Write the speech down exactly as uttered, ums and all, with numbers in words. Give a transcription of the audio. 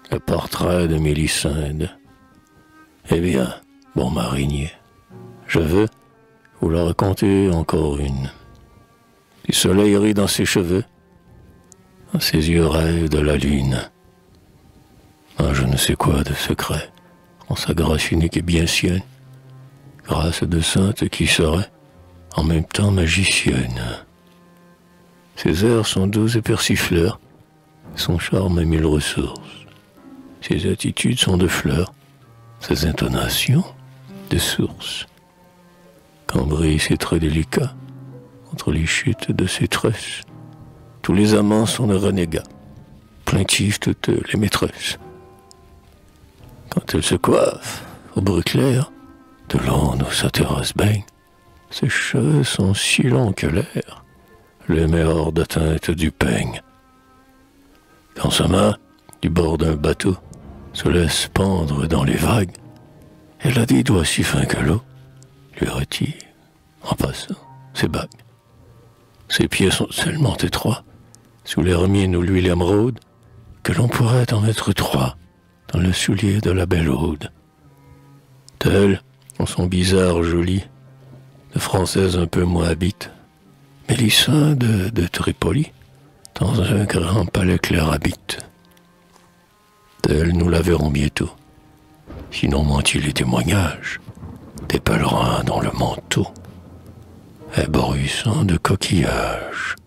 Le portrait de Mélisande. Eh bien, bon marinier, je veux vous la raconter encore une. Du soleil rit dans ses cheveux, dans ses yeux rêvent de la lune. Un je ne sais quoi de secret, en sa grâce unique et bien sienne, grâce de sainte qui serait en même temps magicienne. Ses airs sont doux et persifleurs, son charme a mille ressources. Ses attitudes sont de fleurs, ses intonations de sources. Quand brillent ses traits délicats, entre les chutes de ses tresses, tous les amants sont de renégats, plaintives toutes les maîtresses. Quand elle se coiffe, au bruit clair, de l'onde où sa terrasse baigne, ses cheveux sont si longs que l'air les met hors d'atteinte du peigne. Dans sa main, du bord d'un bateau, se laisse pendre dans les vagues. Elle a des doigts si fins que l'eau lui retire, en passant, ses bagues. Ses pieds sont tellement étroits, sous l'hermine ou l'huile émeraude, que l'on pourrait en mettre trois dans le soulier de la belle Aude. Telle, en son bizarre joli, de française un peu moins habite, Mélisande de, de Tripoli, dans un grand palais clair habite. Telle nous la verrons bientôt, sinon mentit les témoignages des pèlerins dont le manteau est bruissant de coquillages.